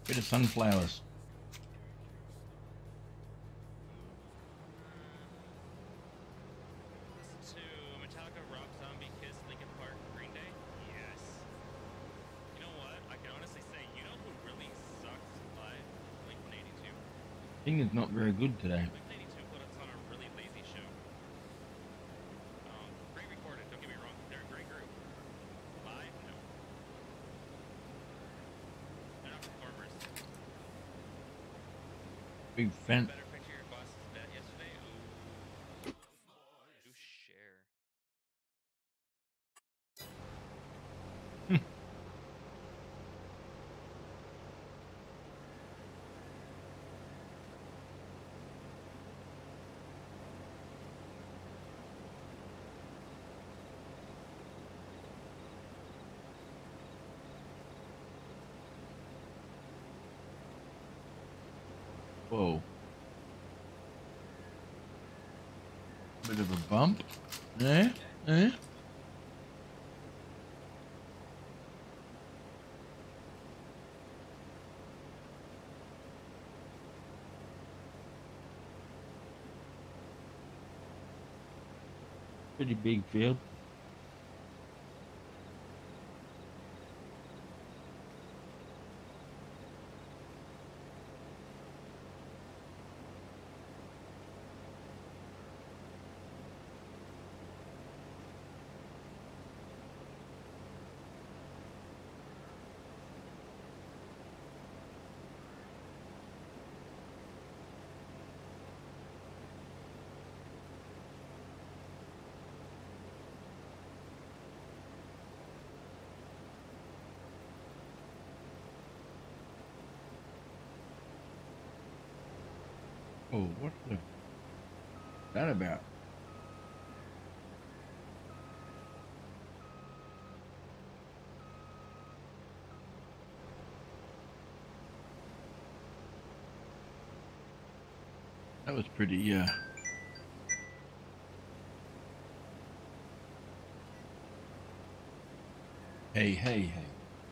Bit of sunflowers. Listen to Metallica, Rob Zombie, Kiss, Linkin Park, Green Day? Yes. You know what? I can honestly say, you know who really sucks live? Blink-182. Singing's not very good today. Blink-182 put us on a really lazy show. Great recorded, don't get me wrong. They're a great group. Live? No. They're not performers. Big Got a fan. better picture of your boss's vet yesterday? Ooh. Do share. Whoa. Bit of a bump. Eh? Eh? Pretty big field. Oh, what's that about? That was pretty, hey, hey, hey.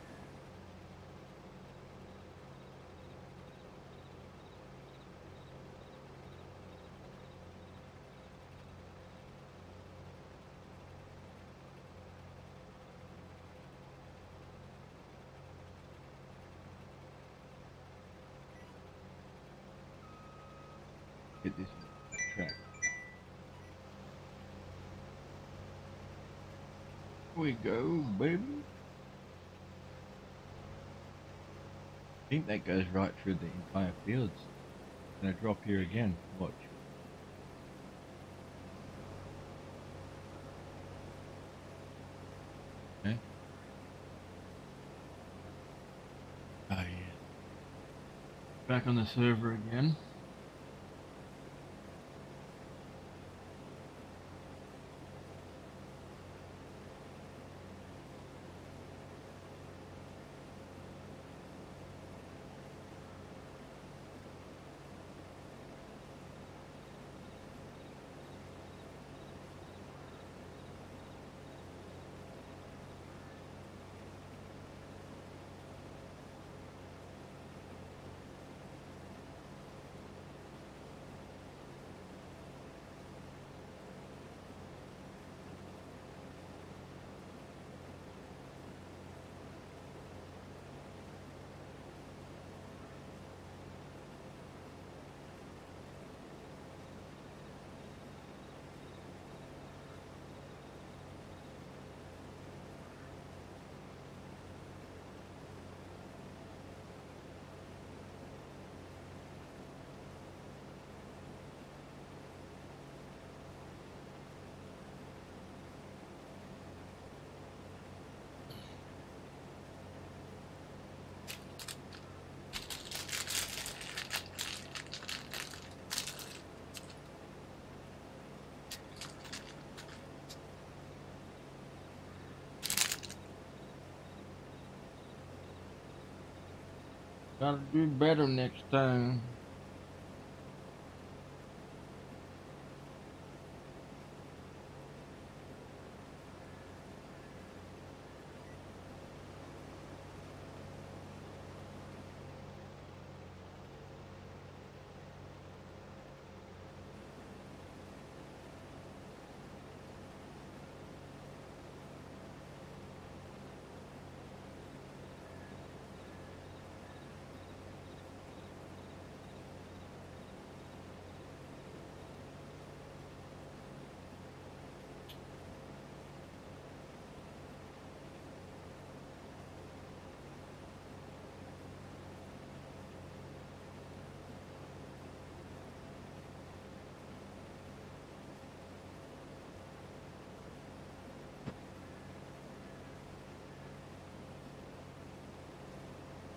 Get this track. Here we go, baby. I think that goes right through the entire fields. Gonna drop here again. Watch. Okay. Oh yeah. Back on the server again. Gotta do better next time.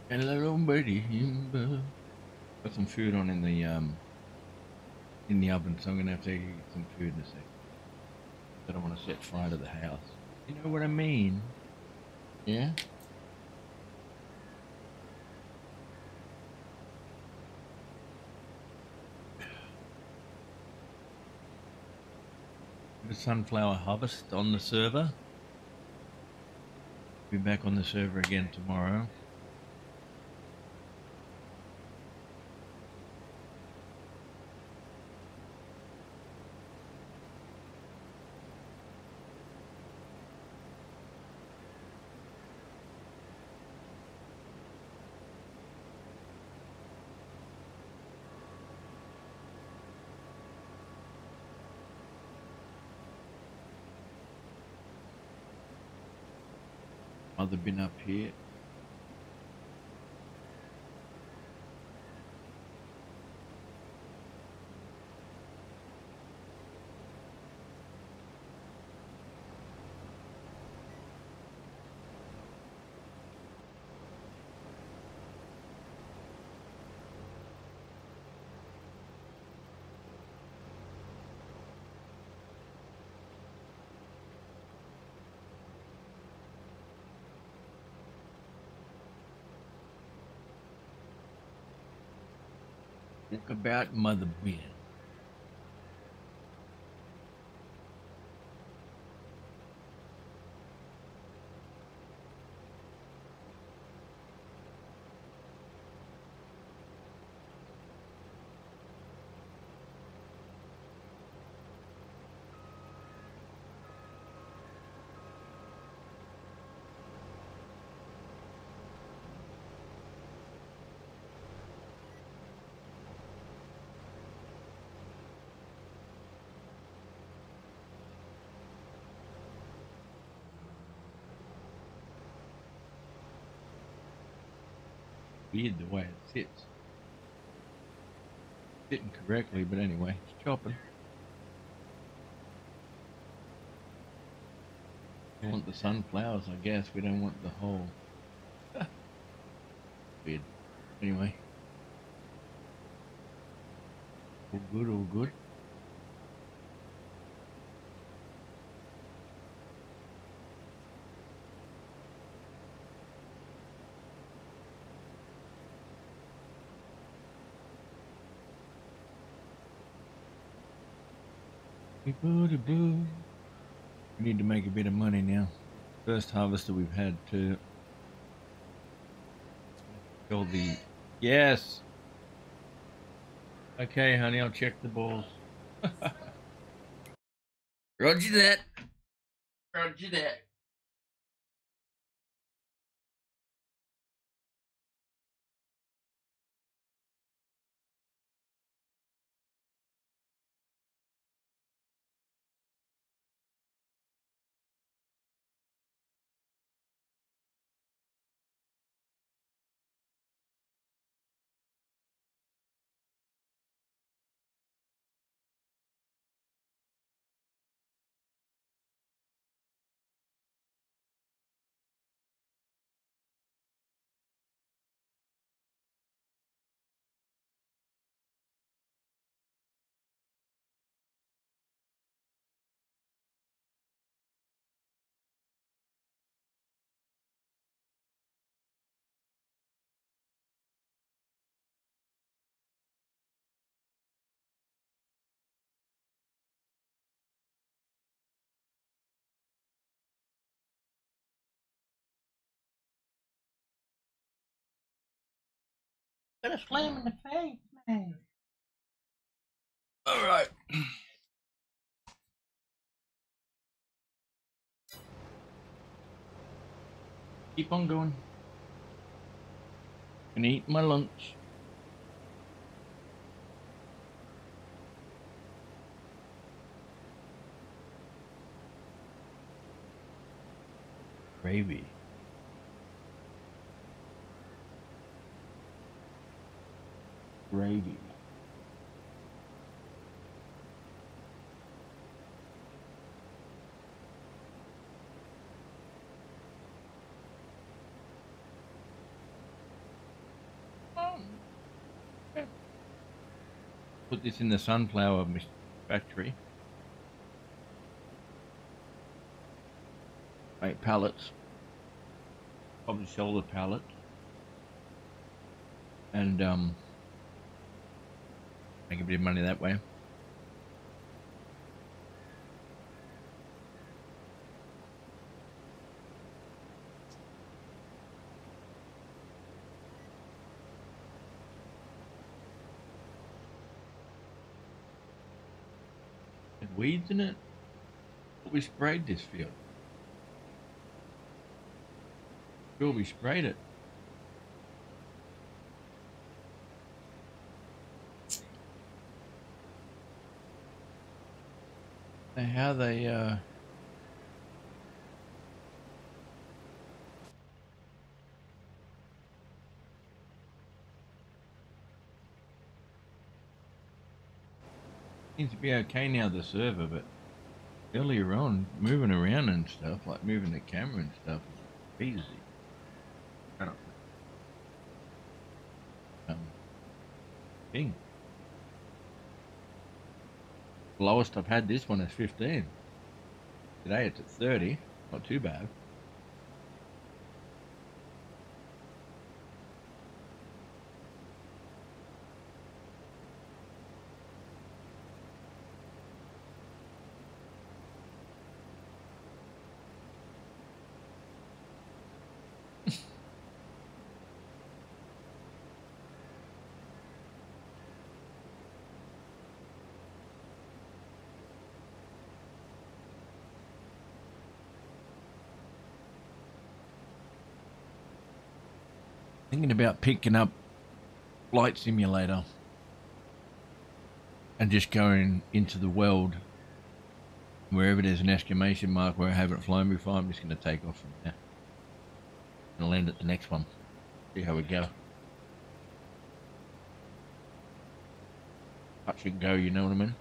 Hello, buddy. Got some food on in the oven, so I'm gonna have to get some food in a second. I don't want to set fire to the house. You know what I mean? Yeah. The sunflower harvest on the server. Be back on the server again tomorrow. Mother been up here. Walk about Mother Ben. Weird the way it sits. Sitting correctly, but anyway, it's chopping. We want the sunflowers, I guess. We don't want the whole. Weird. Anyway. All good, all good. We need to make a bit of money now. First harvest that we've had to fill the. Yes. Okay, honey, I'll check the balls. Roger that. Roger that. Got a slam in the face, man. All right. Keep on going. And eat my lunch. Gravy. Gravy. Put this in the sunflower factory. Make pallets. Probably sell the pallets. And make a bit of money that way. There's weeds in it. We sprayed this field. Sure, we sprayed it. How they seems to be okay now, the server, but earlier on, moving around and stuff, like moving the camera and stuff, was easy. I don't know. Thing. The lowest I've had this one is 15. Today it's at 30. Not too bad. Thinking about picking up Flight Simulator and just going into the world wherever there's an exclamation mark where I haven't flown before. I'm just going to take off from there and land at the next one. See how we go. Touch and go, you know what I mean?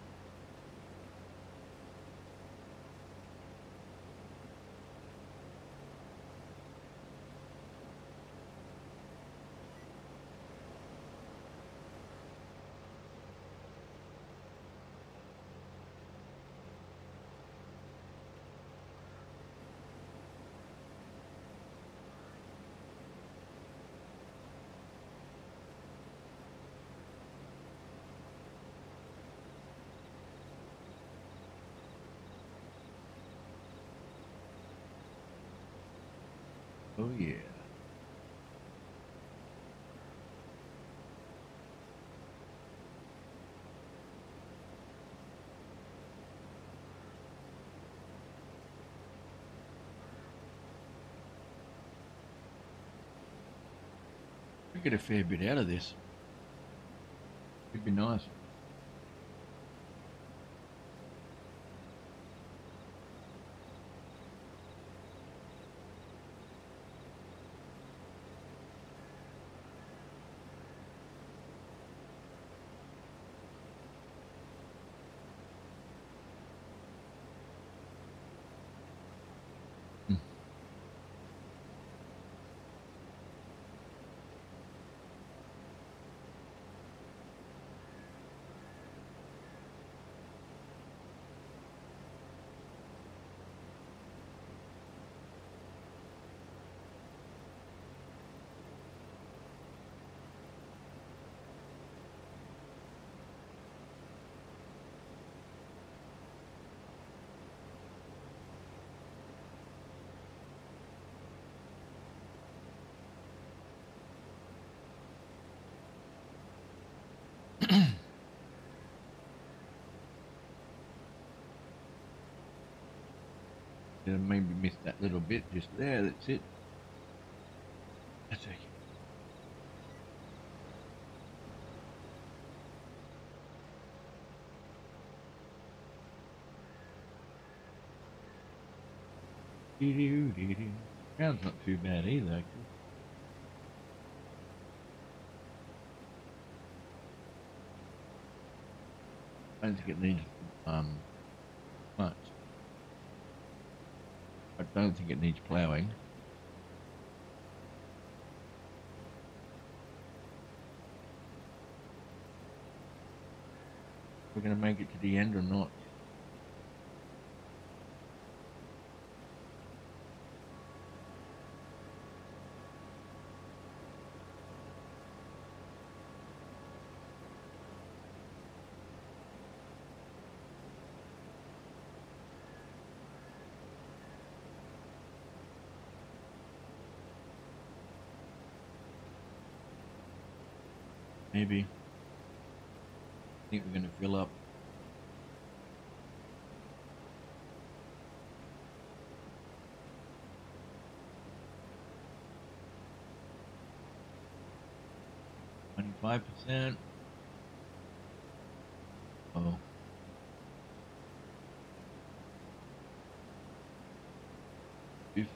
Oh yeah. We get a fair bit out of this. It'd be nice. Maybe missed that little bit just there. That's it. That's okay. Ground's not too bad either, actually. I don't think it needs much. I don't think it needs ploughing. we're going to make it to the end or not. Maybe. I think we're going to fill up. %. Oh. If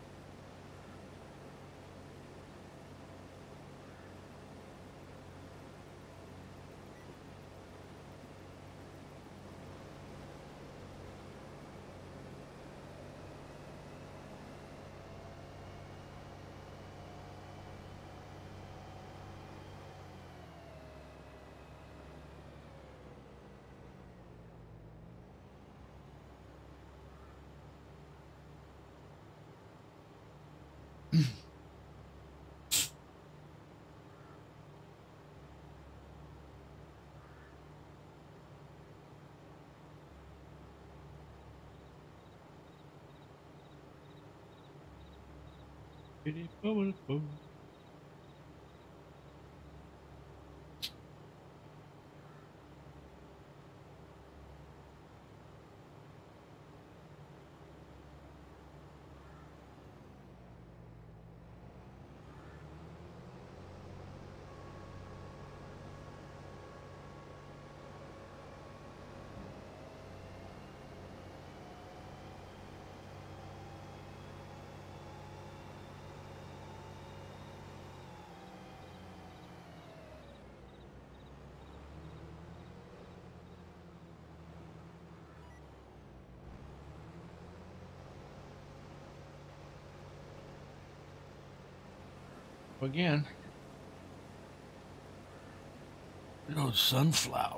again, those sunflowers.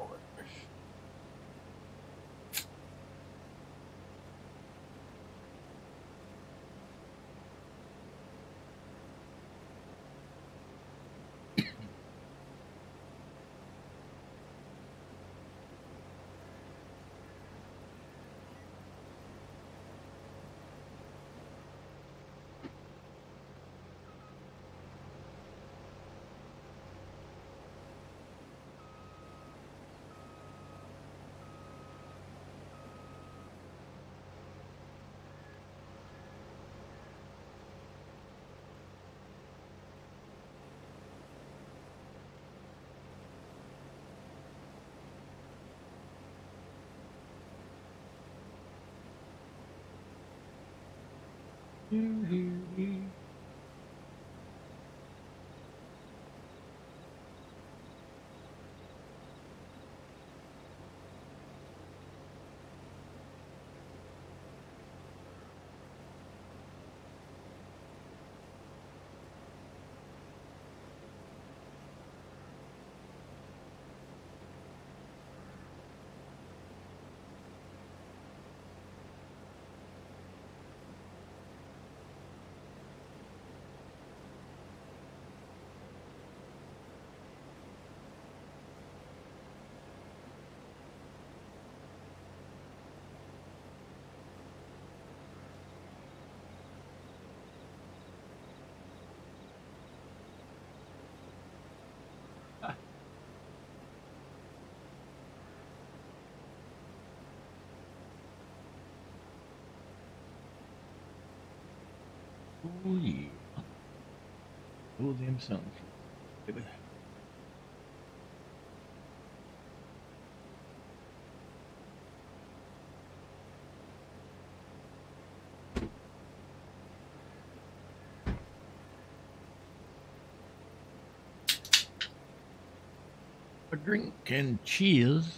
Oh yeah. Oh them sunflowers. A drink and cheers.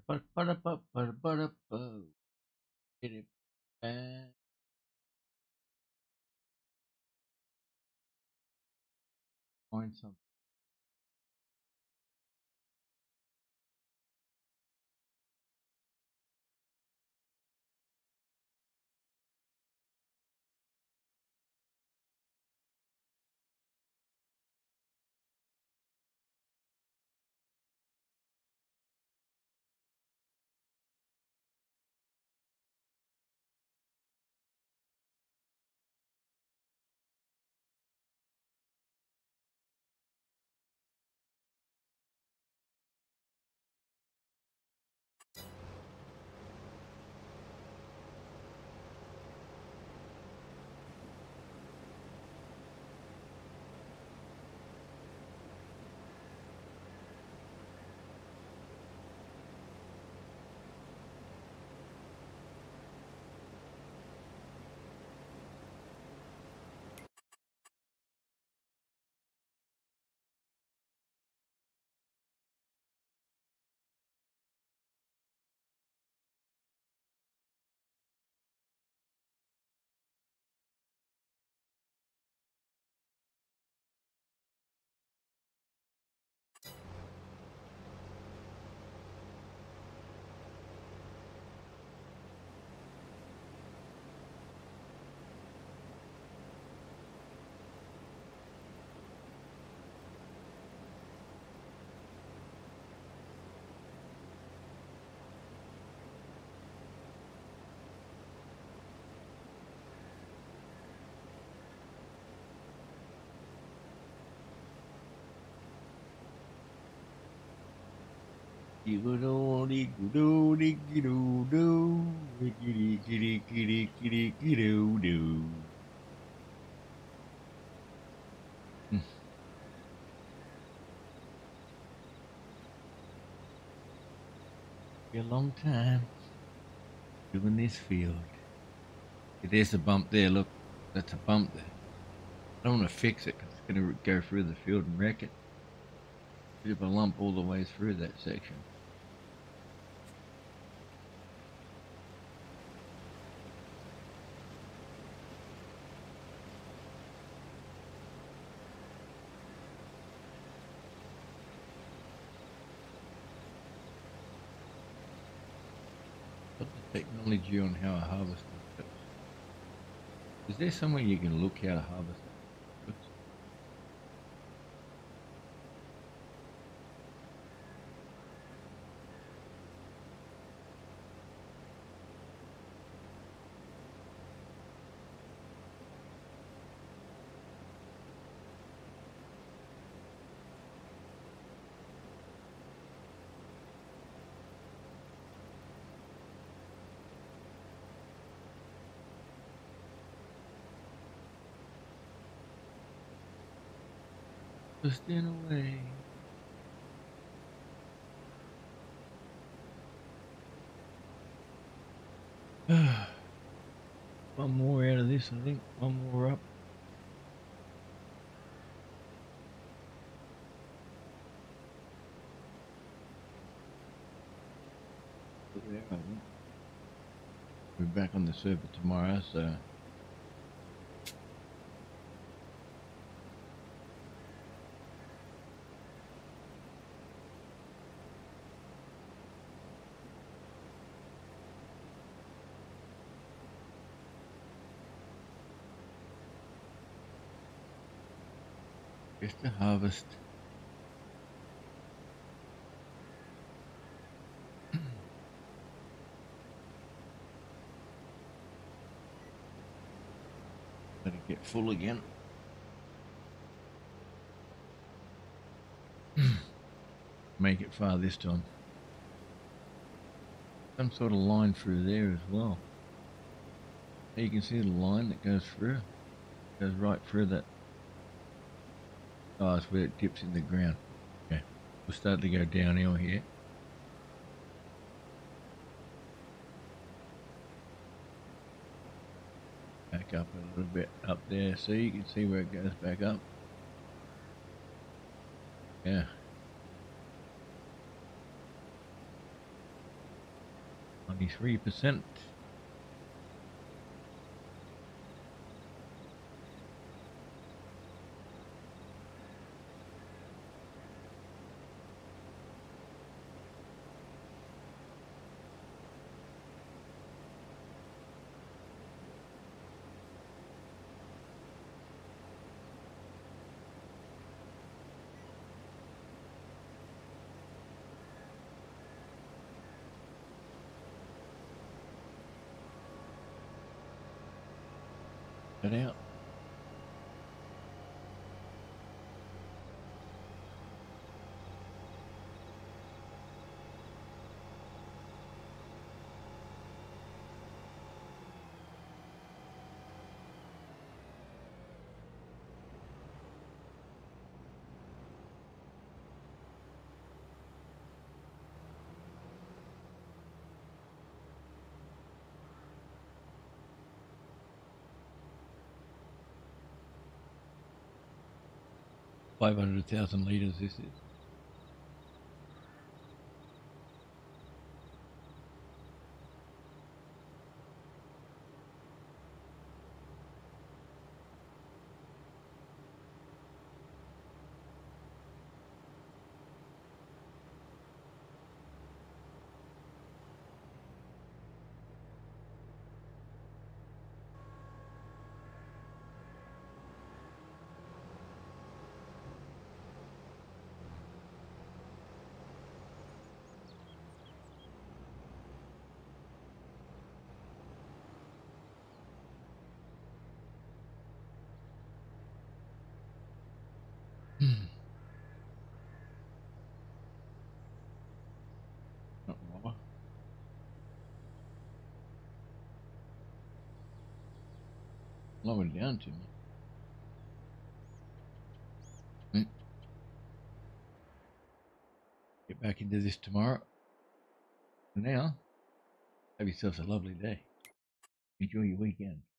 Get it back. Find something. Be a long time doing this field. There's a bump there. Look, that's a bump there. I don't want to fix it because it's going to go through the field and wreck it. Bit of a lump all the way through that section. Got the technology on how a harvester works. Is there somewhere you can look how to harvest it? Just in a way. One more out of this, I think. One more up. There, I think. We're back on the server tomorrow, so. Just to harvest. Let it get full again. Make it far this time. Some sort of line through there as well. You can see the line that goes through. Goes right through that. Oh, it's where it dips in the ground. Okay. We'll start to go downhill here. Back up a little bit up there. See, you can see where it goes back up. Yeah. 23%. Cut out. $500,000 this is. Not wrong. Lower it down too much. Get back into this tomorrow. For now, have yourselves a lovely day. Enjoy your weekend.